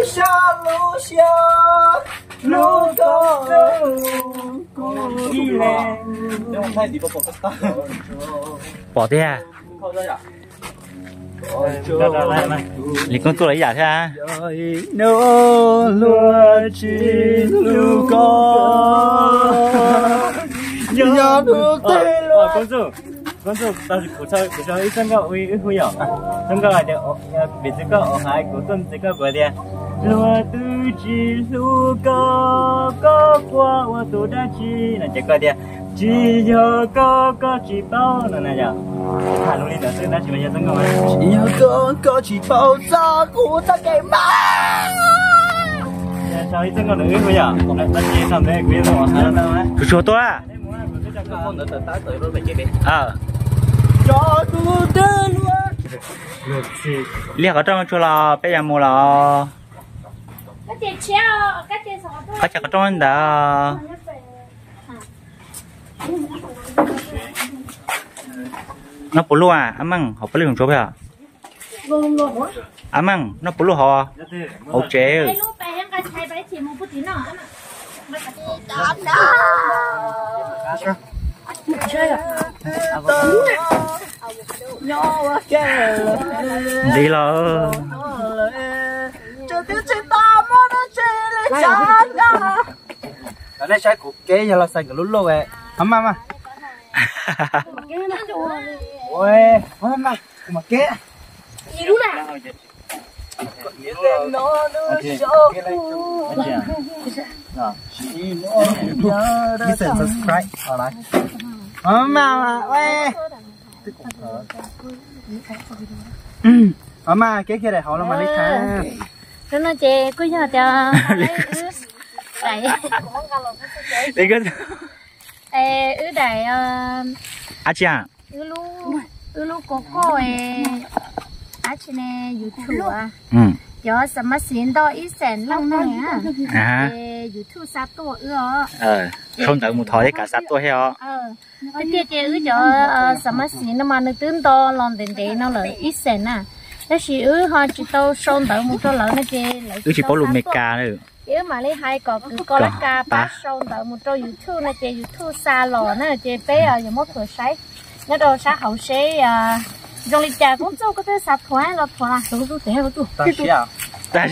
下路下路高一嘞。让我看你不跑个大。 bỏ đi à? Lý con tôi lấy giả thế à? Nô lúa chỉ lúa có. Nhớ lúa tê lúa. Con dâu, tao chỉ của chơi ít cái uy huy à? Trong cái này biệt cái ở hai của tuần cái của đi. Lúa tư chỉ lúa có qua qua tôi đã chỉ là chỉ coi đi. Chỉ nhớ có chỉ bao là này nhở? Thả luôn đi nữa, tôi đã chỉ bây giờ từng cái. Chỉ nhớ có chỉ bao ra của ta cái má. Sao ít từng cái nữa bây giờ? Ta chỉ làm thế quý rồi mà sao đâu á? Cứ cho tôi à? Con nữa tới tới rồi phải chơi đi. Cho tôi tên luôn. Liệt ở trong chỗ là bây giờ mua là. Cái tiền treo, cái tiền sao? Cái chắc ở trong đó. Nó bự luôn à, măng họ bự luôn chỗ bây giờ. Măng nó bự luôn họ. Ok. Cái lúc bé em cái thay bé thì mua bút tí nào. Chơi à? Đi lo. Ở đây sai cục kế giờ là sai cái lúa lô vậy. Hâm mà. Ôi, hâm mà kế. Gì luôn à? Subscribe ở đây. Mà mà cái kia này họ là mà đi khá. Nó nói chè cứ giờ cho đấy. Đi cái. Ư đấy à chị à? ư lu cô à chị này YouTube à? Giờ sao mà xin đó ít sen lâu này à? YouTube sát tuổi Không đợi một thời cả sát tuổi heo. Cái kia chè ư giờ sao mà xin nó mà nó tương to lòng tiền tiền nó là ít sen à? Thế thì họ chỉ tao xong đợi một chỗ lớn nó chè lại. Chỉ có lùm meka nữa. Nếu mà lấy hai cọc cứ có lá cà ba xong đợi một chỗ YouTube nó chè YouTube xa lò nó chè bé ở giờ mất cửa sấy. Nó đâu xa hậu sẽ trong lịch trà cũng cho có thể sạch thoáng là thoáng là tôi để vào tôi. Ta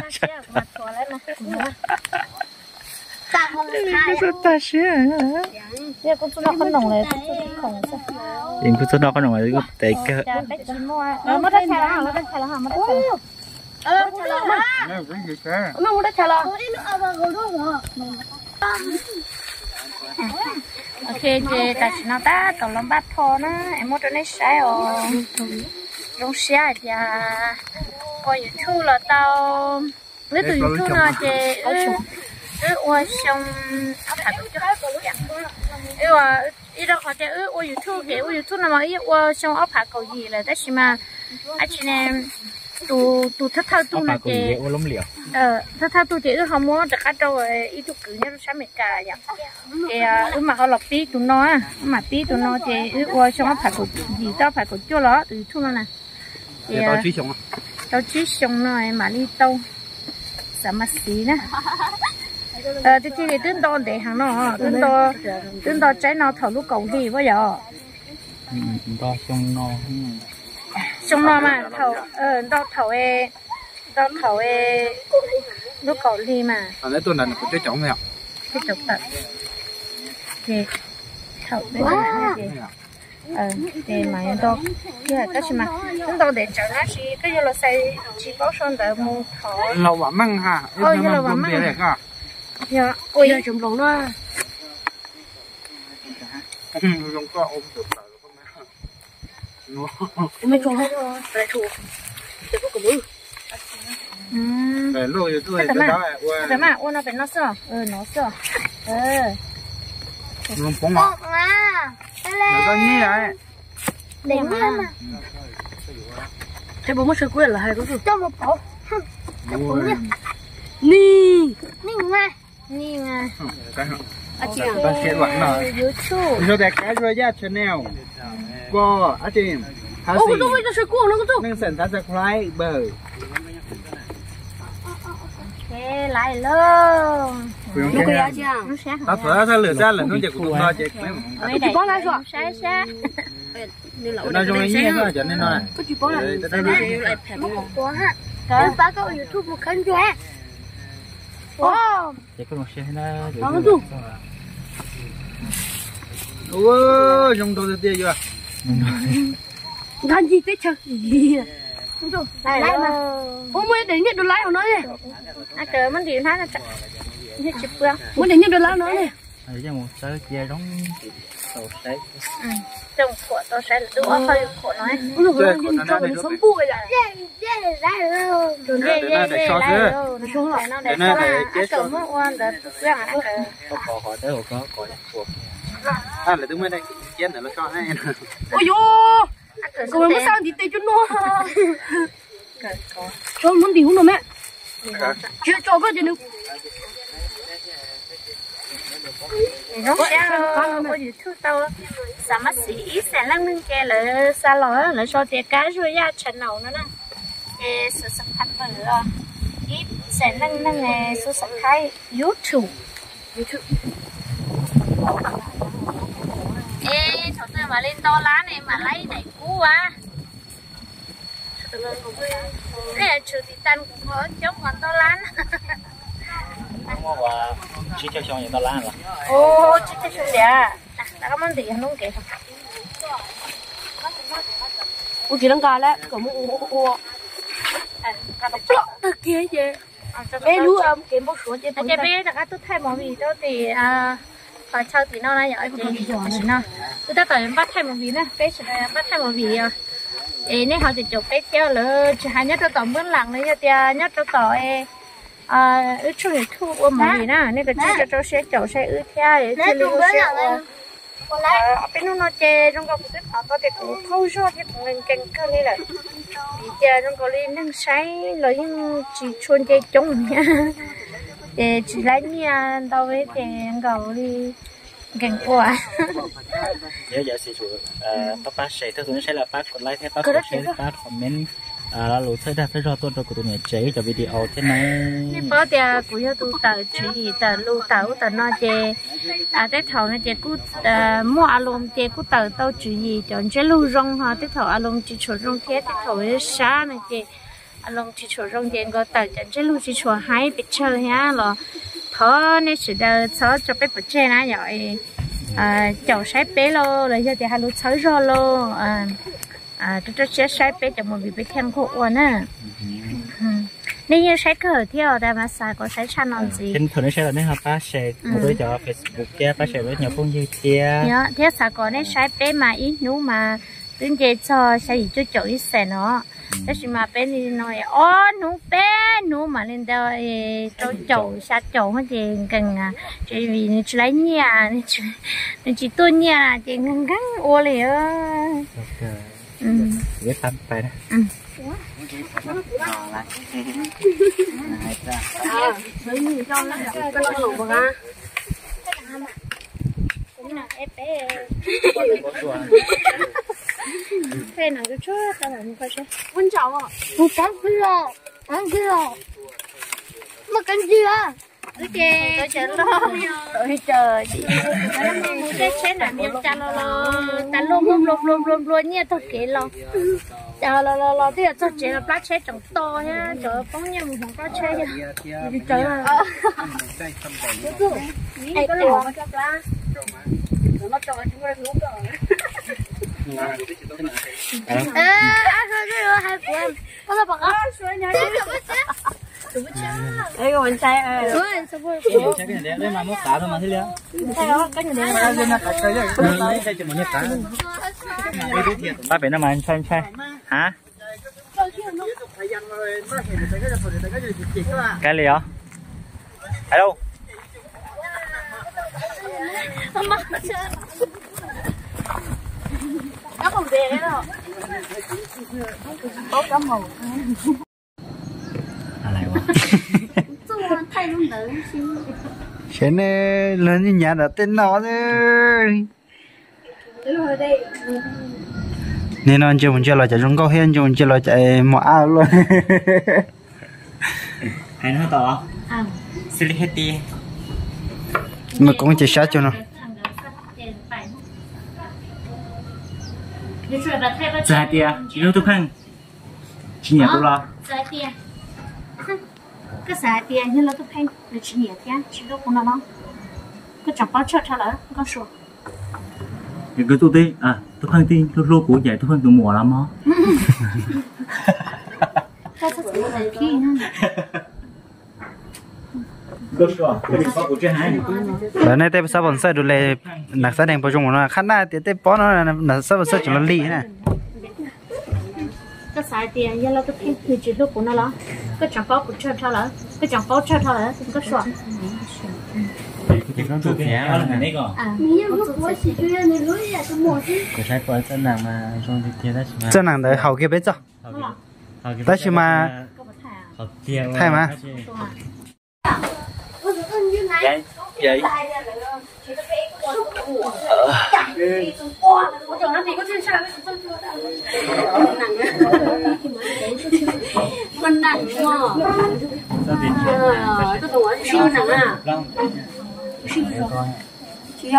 xia. Giờ con nó không nồng này, không sao. Em cứ nó có nồng này cứ tệ cơ. Mất đất chả là, mất đất chả là, mất đất chả là. Nó mất đất chả là. Ok, chị ta chỉ nói ta tao làm bát thô nó, em muốn cho nó sai rồi. Trong xe thì coi YouTube là tao, nếu từ YouTube nó chị ủa xong áo thả tụi cho ý đó họ chơi ủa YouTube nào mà ủa xong áo thả cầu gì là tất nhiên mà anh chị em tụ thắt thao tụ là chị thắt thao tụ chị không muốn được ăn đâu rồi ý tụ cử nhau sáng mệt cả vậy thì mà họ lọc tí tụi nó mà tí tụi nó chị ủa xong áo thả cầu gì tao phải cầu cho nó từ YouTube nó nè tao chỉ xong rồi mà đi tao sao mà xí nè thì cái tương đo để hàng nó tương đo trái nó thầu lúc cầu gì bây giờ đo xong nó mà thầu đo thầu lúc cầu gì mà đấy tôi là cái chồng này cái chồng thật thì thầu đấy thì mà đo cái là cái mà tương đo để trở nó chỉ cái như là xây chỉ bao son để mua thầu lâu quá măng ha lâu quá măng dạ, ôi giờ chúng lồng đó. Lồng có ôm được rồi không mấy. Mấy con hết rồi, lại thủ. Để có cái bự. Để lôi tôi cái đó là. Cái mà ôn nó phải nó sờ, nó sờ. Lồng bóng ngọt. Nó có nhí vậy. Để mà. Cái bố mất sơ quyết là hai cái gì? Cho một cổ. Nì nga chị ta sẽ loạn rồi rồi đẹp cái rồi ra channel qua anh chị nó sẽ cua nó có nâng sẵn ta subscribe bờ lại luôn nó cái gì à ta thở ra lửa ra là nó chỉ cũng to chứ mấy đây bó lá rồi xa xa nó trong cái nhẹ thôi cho nên nó có chỉ bó lá lại phèm quá ha rồi ba có YouTube một kênh rồi wow để có một xe nó nó luôn ôi trong tôi tiêu chưa làm gì thế trời gì không đâu lại mà ôi mới đến nhận đồ lái của nó này à trời mình điện thoại là chặt hết chụp bữa mới đến nhận đồ lái nó này ở trong một sợi kia đóng tàu sấy trong của tôi sẽ đưa hơi của nó rồi nhưng cho mình sống bụi là rồi để xuống lại nó để cho ăn cơm mất quan để ra ăn có họ tới có cuộc à là tôi mới đây chén này nó cho hay ôi yo cô mới sang thì tê cho nó cho muốn đi không đâu mẹ chưa cho cái gì nữa nó sẽ có gì thứ tao sao mà xí sẽ lăng nâng kia là xa lò là cho tiền cá rồi ra chân nào nữa nè sự sắp phát vào ít sẽ lăng nâng này sự sắp khai YouTube ê thằng ta mà lên to lá này mà lấy này cú à nè chủ tịch tan cũng có chốc còn to lá và chỉ theo trong những tao lan là ô chỉ theo trong đấy à đã có món gì không kể ôi chị đang cà đấy có một ô từ kia vậy bé lú kiếm một số trên cái bé là các tôi thay món gì đó thì phải chơi thì nó này ở thì nó tôi ta tới bắt thay món gì nữa bé sẽ bắt thay món gì ê nên họ thì chụp bé theo là chỉ hai nhất là tổng bên lặng này cho nhất cho tỏi ước chung thì thu ôm món gì nè nên cái chú cho xe chậu xe ước theo để chơi lưu xe bên nó chơi trong cái cái họ có thể cũng thâu cho cái mình càng cơ này là thì chơi trong cái lên năng say rồi nhưng chỉ chuồn chơi chung nha để chỉ lấy nha đâu với thì cầu đi càng quá giờ sẽ chủ bác sẽ thứ hướng sẽ là bác còn like theo bác sẽ bác comment là lối chơi đặt cho tôi của tụi này chế cho video thế này nên bao giờ cũng yêu tôi tự chỉ tự lưu tự tự nói chơi cái thầu này chơi cứ mua alum chơi cứ tự tao chỉ chọn chơi lưu rong ha cái thầu alum chỉ chọn rong thế cái thầu sáng này chơi alum chỉ chọn rong chơi có tự chọn chơi lưu chỉ chọn hai bị chơi ha là thọ nên sự đời thọ cho bé bự chơi này rồi chậu sấy bé lo rồi giờ thì hai lúa sấy rồi lo tôi sẽ sấy bé cho một bị thêm khổ quá nè nên như sấy cờ theo đây mà xài có sấy chăn làm gì trên thường nó sẽ là nên học bác sẽ một đôi cho Facebook kia bác sẽ với nhiều phong như kia nhớ thế xài có nên sấy bé mà ít nú mà đứng chơi cho sấy cho chậu ít xẻ nó thế thì mà bé đi nói nú bé nú mà lên đâu cho chậu sát chậu hết thì cần chỉ vì chỉ lấy nhà nên chỉ tôi nhà chỉ ngăn gắn ô liền biết tắm phải đấy thế nào cho tao làm coi xem con cháu à một cái kia mà cái gì à tôi chờ lo tôi chờ chị mua cái chết là miếng cha lo ta luôn nha tôi kể lo chờ lo thì tôi chỉ là plát chết trong to nhá chờ phóng nha mình không có chết nha đi chờ ai có lò cho plát nó cho chúng ta lúc rồi hai của em có là bằng áo sữa nha đây còn sai đây mà nó cá thôi mà thế liền ba phải năm anh sai hả cái gì đó hello nó không về đấy đâu có cá màu lại quá thay luôn đấy thế nên lớn như nhà đã tên nó rồi nên nó chưa muốn chơi là chạy trong cao hen chưa muốn chơi là chạy mỏ ao luôn hay nói to xử lý hết đi mà cũng chỉ sát cho nó giá tiền chỉ đâu tôi khăn chỉ nhẹ tôi lo giá tiền cái giá tiền như là tôi khăn là chỉ nhẹ tiền chỉ đâu cũng nó cái chẳng bao chợt là có số những cái tôi đi tôi khăn tin tôi lô của vậy tôi khăn tôi mùa lắm á cái số này kia bữa nay tép sao vẫn sợ đủ lệ nạc sao đèn bao dung nó khát na tép bó nó là sao vẫn sợ cho nó lì nè cái xài tiền như là cái phim thì chỉ lúc của nó là cái chẳng bao của chơi thôi là cái chẳng bao chơi thôi là cái sọ chân nàng đấy hậu kia biết chưa ta chỉ mà thay mà vậy mình nặng mà tôi tưởng là siêu nặng à siêu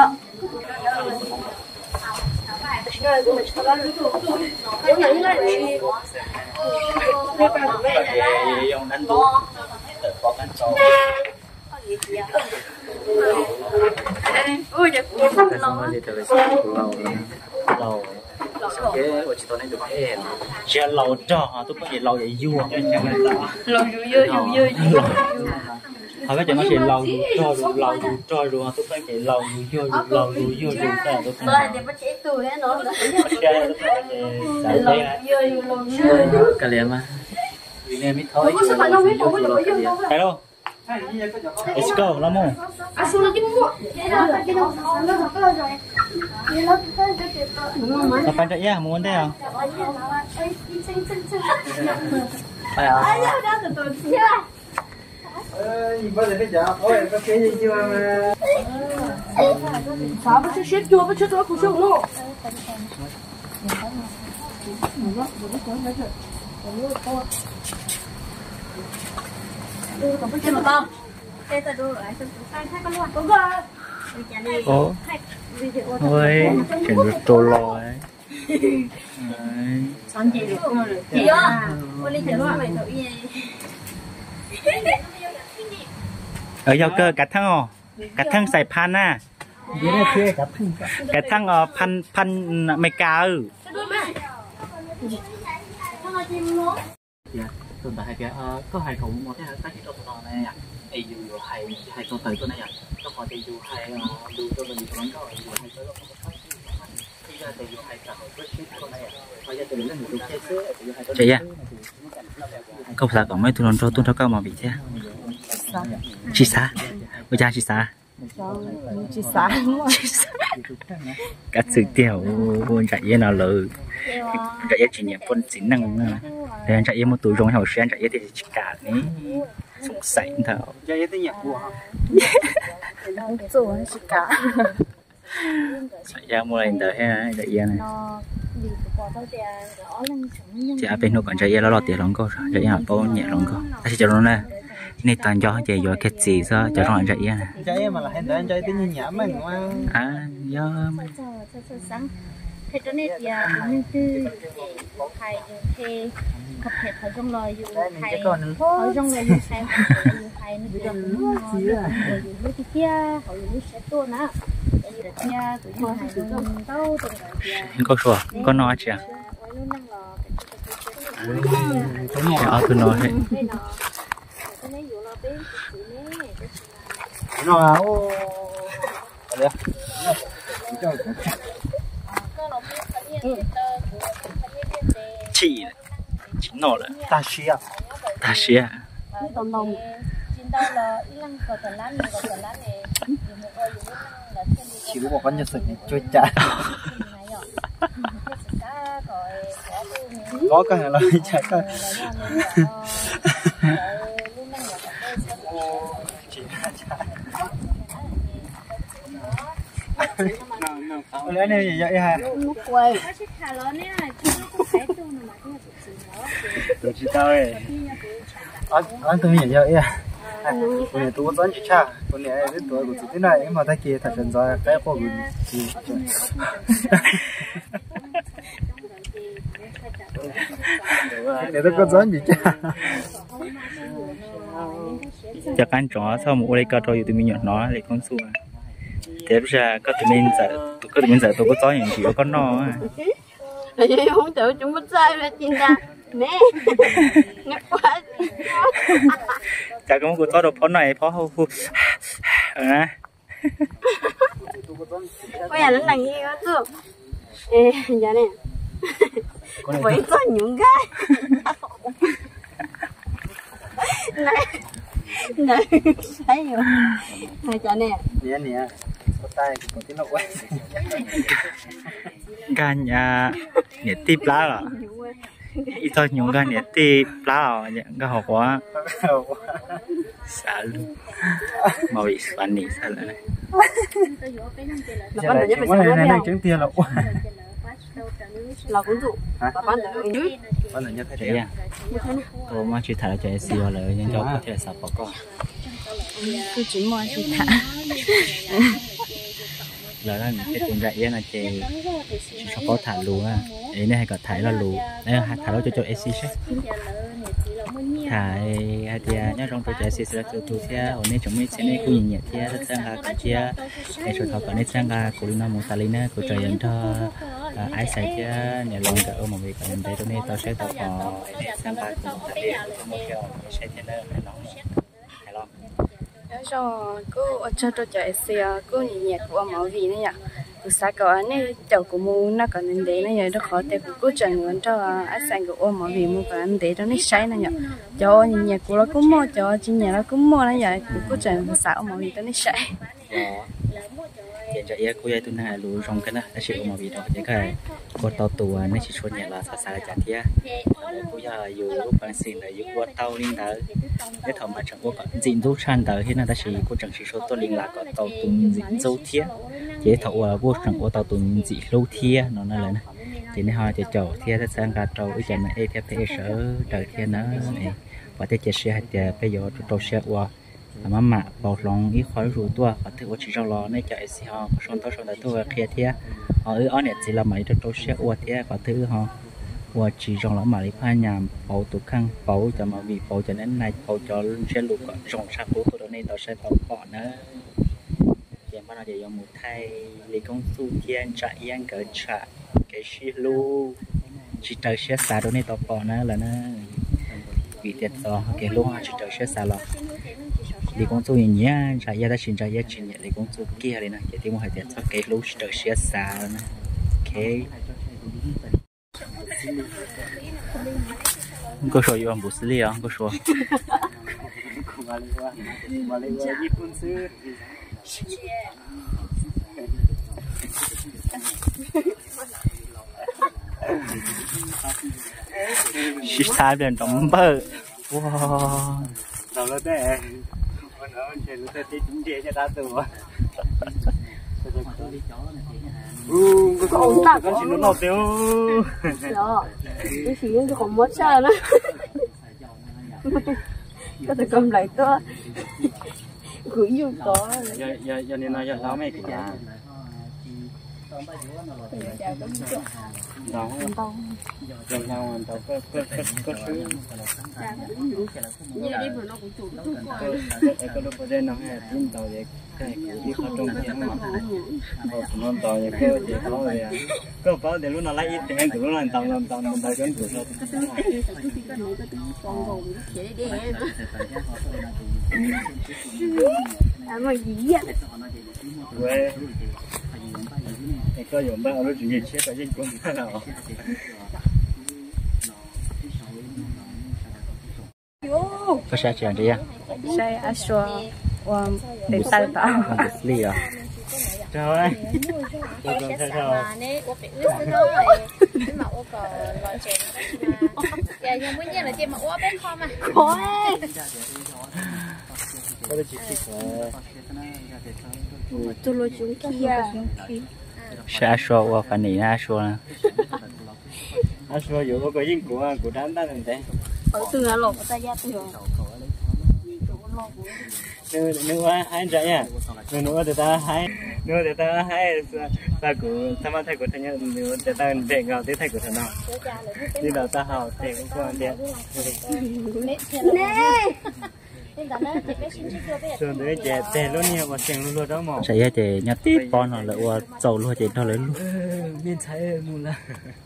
ôi giật lầu cái ở chỉ tôi này được hết chỉ lầu cho tôi có gì lầu vậy vua lầu vui họ cái chuyện nó chỉ lầu cho rồi tôi có gì lầu vua cái tôi rồi để bắt chế tù hết nó cái liền mà vì nên mới thôi cái đâu let's go lắm không sao bạn chạy muốn đây không phải à sao bắt chết chưa bắt chết tôi không xong luôn Cái mà con. Cái ta đưa lại cho tụi thay con luôn. Đúng rồi. Ồ. Ôi, chuyện được trôi lòi. Xong chị được rồi. Chị á. Ôi đi chơi mày tự gì. Ở giao cơ cả thăng cả thăng xài pan à. Cả thăng pan mày cao. Tụi ta hay cái có hai thủ một cái tác dụng của nó này à, ai dù hay cho tới cái này à, nó có thể dù hay dù cho mình nó có dù hay tới nó có phát khi ra thì dù hay cả cái cái này à, bây giờ từ đến mình dùng cái chị à, câu sao còn mấy tụi nó cho tôi cao mà bị thế, chị sa, bây giờ chị sa, các sự tiểu buồn chạy yên nào lử, chạy yên chỉ nhẹ con chính năng nữa. Để anh chạy yên một túi rong hậu sen chạy yên thì chỉ cả này sủng sảy thảo chạy yên thì nhẹ quá rồi chỉ cả chạy ra mua lên tới hay chạy yên này chị ở bên nó còn chạy yên nó lọt tiền lắm cơ chạy yên bao nhẹ lắm cơ ta chỉ cho nó nè nên toàn do chạy vô cái gì sao cho nó chạy yên này chạy yên mà là hay tới chạy tới nhẹ mình mà do thế cho nên thì những thứ thầy thì cập nhật ở trong lời dù thầy ở trong lời dù thầy nó được như thế kia họ dù sẽ to nữa tại vì là kia tụi mình thầy luôn đâu tụi mình có sủa có nói chưa ở tôi nói đấy nó chị nổ rồi ta xia chỉ có một con nhật sinh chơi chả có cái là chạy coi lấy này vậy hả? quay. Được chị tao ơi. Anh tôi nhìn vậy à? Con này tôi có dẫn chị cha, con này đến tuổi của chị thế này mà ta kia thật chân rồi cái cô mình chị. Để tôi có dẫn chị cha. Chắc ăn chó sau một đây coi rồi tụi mình nhặt nó lấy con xua. Thế ra có tụi mình giờ tôi có chó những chỉ có nó. Không tự chúng mất sai ra trên ta. Mẹ ngặt quá. Chả có một con đồ phó này phó hô hô nè Bây giờ nó là gì đó chứ ê giờ nè vậy có những cái này này thấy rồi này giờ nè Nè có tay có tiếng nó quay gan nhà nhiệt tiếp lá rồi ít thôi những gan nhiệt tiếp lá rồi những cái hộp quá xả luôn mà bị phản nỉ sao lại này này chứng tiền là quá là cũng dụ bán được nhất thế à tôi mà chỉ thả cho SC rồi nhưng cháu có thể sập bỏ con tôi chỉ mua chỉ thả là cái tiền rẻ là chị sắp có thả lúa à ấy này hay có thải là lúa đây thả nó cho SC chứ thải thì nhớ trong tôi SC sẽ cho tôi theo ở đây chúng mình sẽ nên khu nhẹ theo rất sang là cái chia để cho thọ còn nên sang là của nó một tali nữa của trời dân thọ ai sai chứ nhà lòng cả ở một vị còn đây tôi nên tôi sẽ tập họ sang là của một tali một kiểu sẽ thế này nó hay lo rồi cô cho tôi chạy xe cô nhẹ của mọi vị này nhỉ từ sáng có này chậu của mua nó còn nên để này nó khó để của cô chẳng muốn cho anh sang của mọi vị mua còn để cho nó sai này nhỉ cho nhẹ của nó cũng mua cho chị nhẹ nó cũng mua này vậy của cô chẳng sao mọi vị cho nó sai hiện giờ cô ấy tôi nói lúa trong cái này nó chỉ có một vị đó những cái cô tàu tù nó chỉ số nhẹ là xa là chả thiệt cô giờ dù lúc bạn xin là dù cô tàu liên tới cái thằng mà chẳng có dính dấu chân tới thế nào ta chỉ cô chẳng chỉ số tôi liên lạc có tàu tù dính dấu thiệt chế thầu vô chẳng có tàu tù dính lâu thiệt nó nói là này thì nó hỏi thì chầu thiệt ta sang cả trâu cái chuyện này theo thế sở trời thiệt nó và thế chế xe thì bây giờ trâu xe qua mà mạ bảo lòng ít khói rủ tua và thứ chỉ trong lò này chạy xì họ xong tới tôi kia thiệt ở này chỉ là mấy trâu xe qua thiệt và thứ họ và chỉ trong lò mà đi pha nhà bảo tụ khăn bảo cho mà vì bảo cho nên này bảo cho xe lụt trong sạc của tôi nên tao sẽ bảo bỏ nữa hiện bây giờ để một thay lý công su thiên chạy yên cỡ chạy cái xí lu chỉ tới xe xa đó nên tao bỏ nữa là nó bị thiệt to cái lúc chỉ tới xe xa lọ lý công su nhỉ chạy ra đã xin chạy ra chuyện nhỉ lý công su kia đây này thì một hai thiệt cho cái lúc tới xe xa nữa cái có số yêu bút li à có số chỉ sai bên trong bờ wow đầu lên đây con ở trên lên đây chúng chơi cho ta từ con chỉ nó nộp tiêu cái gì nó còn mất sao nữa có thể cầm lại to gửi vô có giờ nên nói giờ sao mày cái đó lần nào tao có thứ như đi vừa nó cũng chủ cái lúc đây nó hay tin tao vậy cái đi qua trong cái mà nó tao vậy cái gì đó vậy có bao giờ lúc nào lấy ít tiền từ lúc nào tao chuẩn bị rồi mà gì á quê có dùng bao nó chỉ chết ở trên con nào có xe chuyện gì à xe asua để tay tao li à chào anh tôi lo chúng kia sẽ show qua phần này na show nè asua dù có cái gì của đám ta làm thế ở từ là lột ta ra từ nếu hai trái nha nếu để ta hai ta cũng tham gia thầy của thầy nhá nếu để ta để ngào tới thầy của thầy nào đi đầu ta hào thầy cũng quan điểm rồi đấy trẻ luôn nha mà trẻ luôn đó mà sẽ trẻ nhát tít con hoặc là dầu luôn trẻ đó lấy luôn nên trái luôn là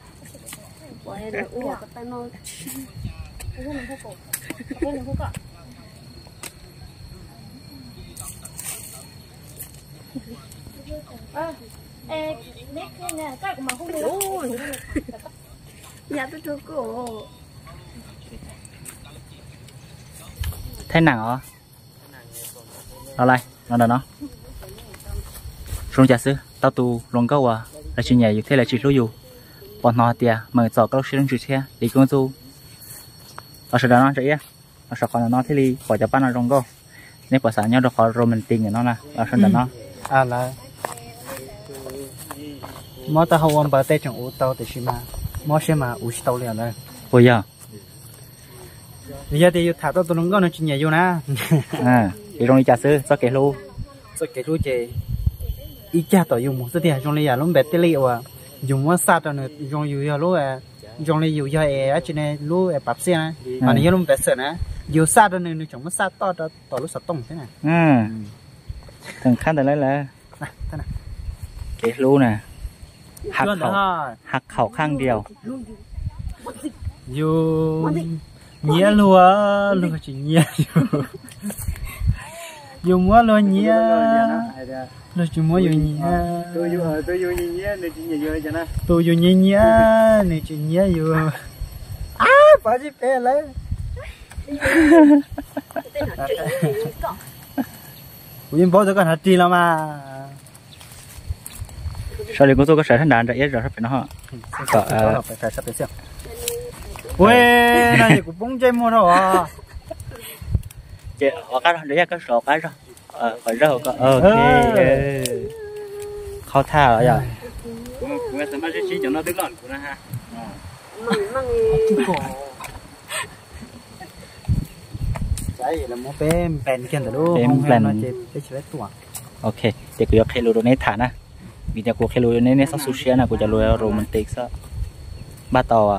thế nào nó lại nó xuống trả sư tao tu lòng câu à là chuyện nhảy thế là chỉ số dù bọn nó tiệt mà giờ các sinh viên thế đi công du ở sau đó nó chạy ở sau đó nó thế đi bỏ cho bạn nó lòng câu nếu bỏ sáng nhau được họ romantic của nó là ở sau đó nó là mà ta không bảo tay trong ô tô thì mà mà xem mà ô tô liền rồi bây giờ thì thả tao tụi nó chuyện nhảy vô nè thì trong đi trả sư sao kể luôn sao kể luôn chị ít cha tao dùng một số tiền trong này lúc bé tê liu à dùng một sát nữa dùng nhiều lúc à dùng này nhiều giờ ở trên này lúc bắp xe này mà này lúc bé sợ nè nhiều sát nữa nó chẳng mất sát to lúc sát tông thế này thằng khăn tại lấy là thế này kể luôn nèหักเข่าข้างเดียวอยู่เงี้ยลัวจะเงี้ยอยู่มัวลัวเงี้ยลัวจะมัวอยู่เงี้ย tôiอยู่เงี้ยเนี่ยจริงๆเยอะจังนะตัวอยู่เงี้ยเนี่ยจะเงี้ยอยู่ป้าจะเป็นอะไรผมยังบอกจะกันหัดจีแล้วมา sau này cô tôi có sở thành đàn rồi rồi sắp phải nó phải sắp tới xem quê này cũng bung chơi mua thôi à chị ở cái đấy cái sổ cái rồi phải rồi ok khó tha rồi giờ cũng là mà chỉ cho nó đứng lọn của nó ha cái gì là mua bèn kia rồi đúng không nó chỉ cái tuổi ok thì cứ cái lúa này thả nè vì nhà cô cái lúa này sao sushi nè côจะlúa romantic sao ba tàu à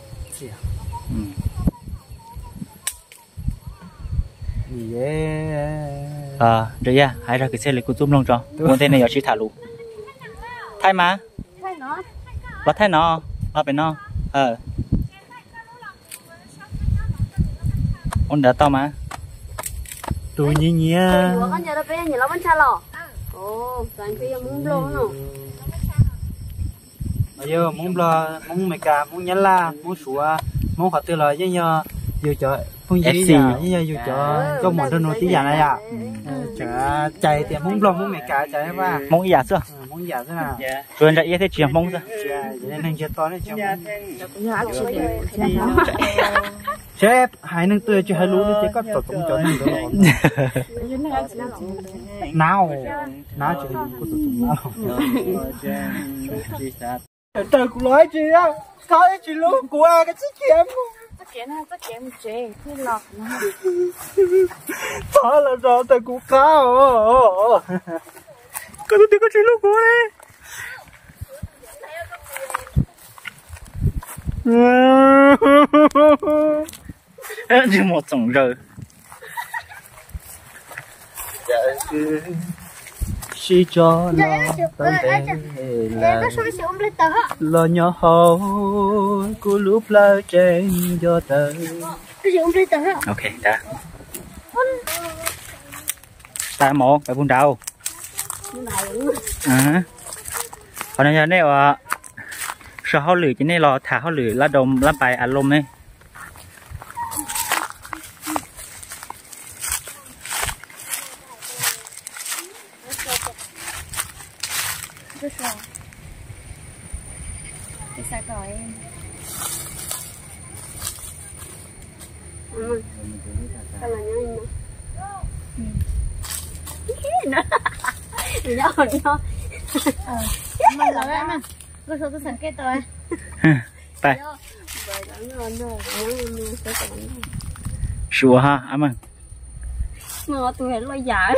rồi ya hãy ra cái xe lấy cô zoom long cho muốn thế này ở chỉ thả lúa thay mà bắt thay nó ở bên nó ông đã tao mà tôi nhỉ nhỉ giờ muốn lo muốn mày cả muốn nhắn la muốn sủa muốn họ tự lời với nhau dù cho không gì giờ với nhau dù cho một đôi nồi tí giờ này à chả chạy thì muốn lo muốn mày cả chạy ba muốn giả chưa muốn giả thế nào rồi chạy thế chuyện mong chưa vậy nên chơi to đấy chứ hai nâng tươi chứ hai lú đi chứ có tổ tụng cho nên được nào chỉ có tổ tụng nào trời cũng nói chị á coi chị lú của cái chiếc kiếm chị cứ lọt đó là do trời cũng cao cái tôi có chị lú của đấy như một種rồi chỉ cho nó tới đây lo nhỏ hậu của lúc lơ trên do tới ok đã ta một phải buôn đầu còn bây giờ này là sao họ lử cái này là thả họ lử lá đồng lá bài ăn lôm này tôi sản kết rồi ไปชัวร์ฮะอามัน mà tôi hay lo giả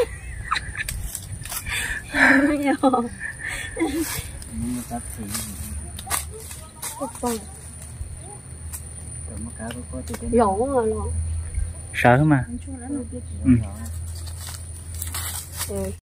lỗ rồi sợ mà